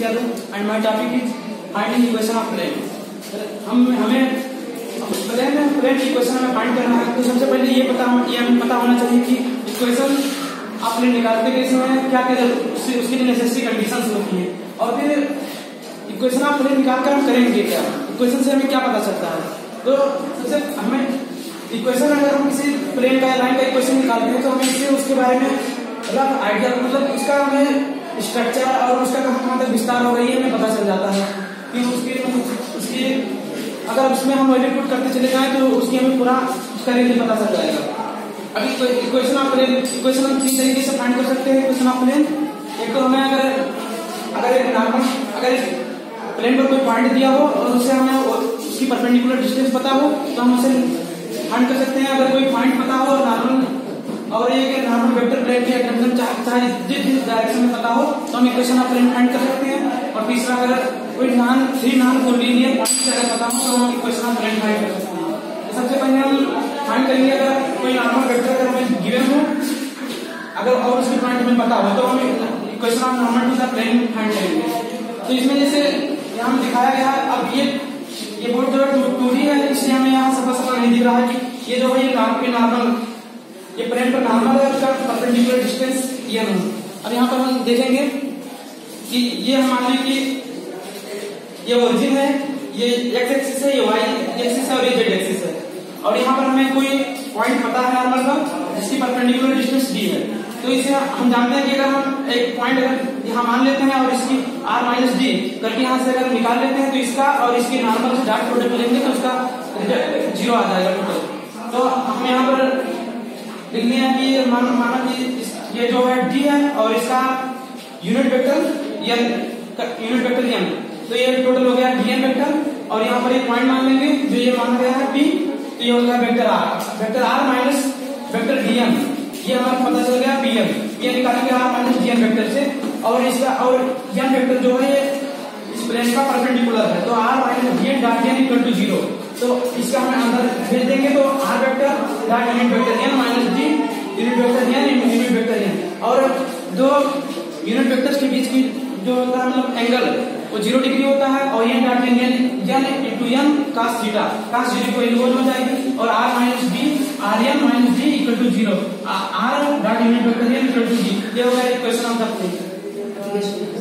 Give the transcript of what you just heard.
Yadav and my topic is finding equation of plane. हमें plane की equation हमें find करना है, तो सबसे पहले ये हमें पता होना चाहिए कि इक्वेशन आप प्लेन निकालते कैसे हैं, क्या क्या उसके लिए नेसेसरी कंडीशंस होती हैं, और फिर इक्वेशन ऑफ प्लेन निकालकर हम करेंगे क्या, इक्वेशन से हमें क्या पता चलता है। तो सबसे हमें इक्वेशन, अगर हम किसी प्लेन का लाइन का इक्वेशन निकालते हैं तो हमें इससे उसके बारे में रफ आइडिया, मतलब उसका हमें स्ट्रक्चर और उसका कहाँ तक विस्तार हो रही है हमें पता चल जाता है कि उसकी अगर उसमें हम वैल्यू पुट करते चले जाएं तो उसकी हमें पूरा उसका रेंज पता चल जाएगा। अभी तो इक्वेशन ऑफ प्लेन, इक्वेशन हम तीन तरीके से फाइंड कर सकते हैं इक्वेशन ऑफ प्लेन। एक तो हमें अगर एक नॉर्मल, अगर प्लेन पर कोई पॉइंट दिया हो और उससे हमें उसकी परपेंडिकुलर डिस्टेंस पता हो तो हम उसे फाइंड कर सकते हैं। अगर कोई पॉइंट पता हो नॉर्मल, और एक नॉर्मल वेक्टर प्लेन के एकदम चाहे जिस डायरेक्शन में पता हो तो हम इक्वेशन ऑफ प्लेन फाइंड कर सकते हैं। और तीसरा, अगर कोई नॉन कोलिनियर पॉइंट अगर पता हो तो हम इक्वेशन ऑफ प्लेन फाइंड कर सकते हैं। सबसे पहले हम फाइंड करेंगे, अगर कोई नॉर्मल वेक्टर अगर हमें गिवन हो, अगर और उसके पॉइंट हमें पता हो तो हम equation of normal to the plane find करेंगे। तो इसमें जैसे यहाँ दिखाया गया है, अब ये बोर्ड जो है 2D है, इसलिए हमें यहाँ सफा नहीं दिख रहा है कि ये जो है ये नॉर्मल, ये प्लेन पर नॉर्मल है, उसका परपेंडिकुलर डिस्टेंस ये है। अब यहाँ पर हम देखेंगे कि ये मान लीजिए कि ये ओरिजिन है, ये एक्स एक्सिस है, ये वाई एक्सिस है और ये जेड एक्सिस है, और यहाँ पर हमें कोई पॉइंट पता है नॉर्मल का जिसकी परपेंडिकुलर डिस्टेंस डी है। तो इसे हम जानते हैं कि अगर हम एक पॉइंट अगर यहाँ मान लेते हैं और इसकी r माइनस डी करके यहाँ से अगर निकाल लेते हैं तो इसका और इसके नॉर्मल से डॉट प्रोडक्ट लेंगे तो उसका रिजल्ट 0 आ जाएगा टोटल। तो हम यहाँ पर लिखने हैं कि माना कि ये जो है d है और इसका यूनिट वेक्टर n, तो ये टोटल हो गया dn वेक्टर, और यहाँ पर एक पॉइंट मान लेंगे जो ये माना गया है p, तो ये हो गया vector r minus vector dn, ये हमारा पता चल गया bn, ये निकालेंगे r माइनस dn वेक्टर से, और इसका और n वेक्टर जो है ये इस प्लेन का परपेंडिकुलर है, तो r minus dn dot n equal to 0, तो इसका हमें अंदर भेज देंगे तो r vector dot unit vector n minus d unit vector n unit vector n, और दो यूनिट वेक्टर्स के बीच की जो होता है मतलब एंगल वो 0 डिग्री होता है, और n dot n into n cos theta, cos 0 को इन्वॉल्व हो जाएगी, और r minus d rn minus d equal to 0, r dot unit vector n equal to d, ये होगा इक्वेशन ऑफ द प्लेन।